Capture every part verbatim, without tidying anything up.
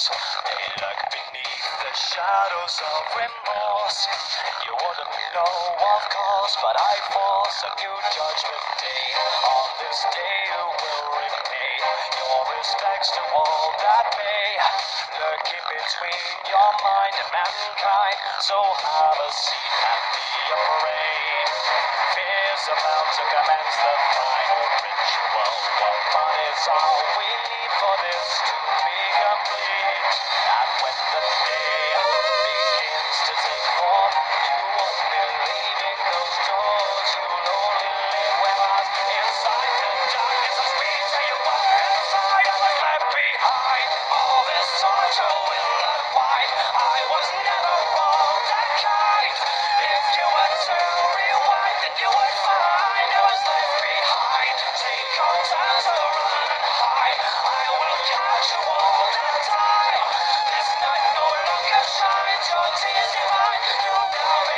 They lurk beneath the shadows of remorse. You wouldn't know, of course, but I force a new judgment day. On this day you will repay your respects to all that may lurk in between your mind and mankind. So have a seat and be afraid. Fear's about to commence the final ritual. One part is all we need for this to be complete. And when the day begins to take form, you won't be leaving those doors. You'll only live with us inside the darkness as we tear you up inside and was left behind. All this torture will unwind. I was never all that kind. If you were to rewind, then you would find I was left behind. Take your time to run and hide. I will catch you all the time. This night no longer shines. Your tears divine. You'll now be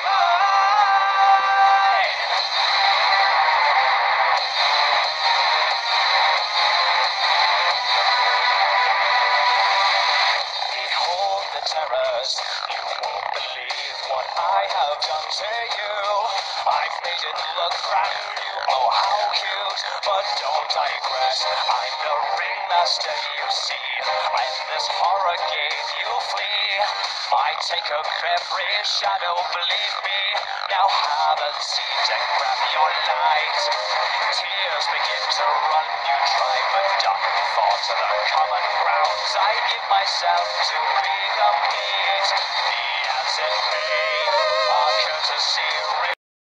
mine. Behold the terrors. You won't believe what I have done to you. I've made it look brand new. Oh, how cute. But don't digress. I'm the ringmaster, you see. I'm this horror game you flee. I take up every shadow, believe me. Now have a seat and grab your light. Tears begin to run, you try, but don't fall to the common grounds. I give myself to be complete. Be as it may, our courtesy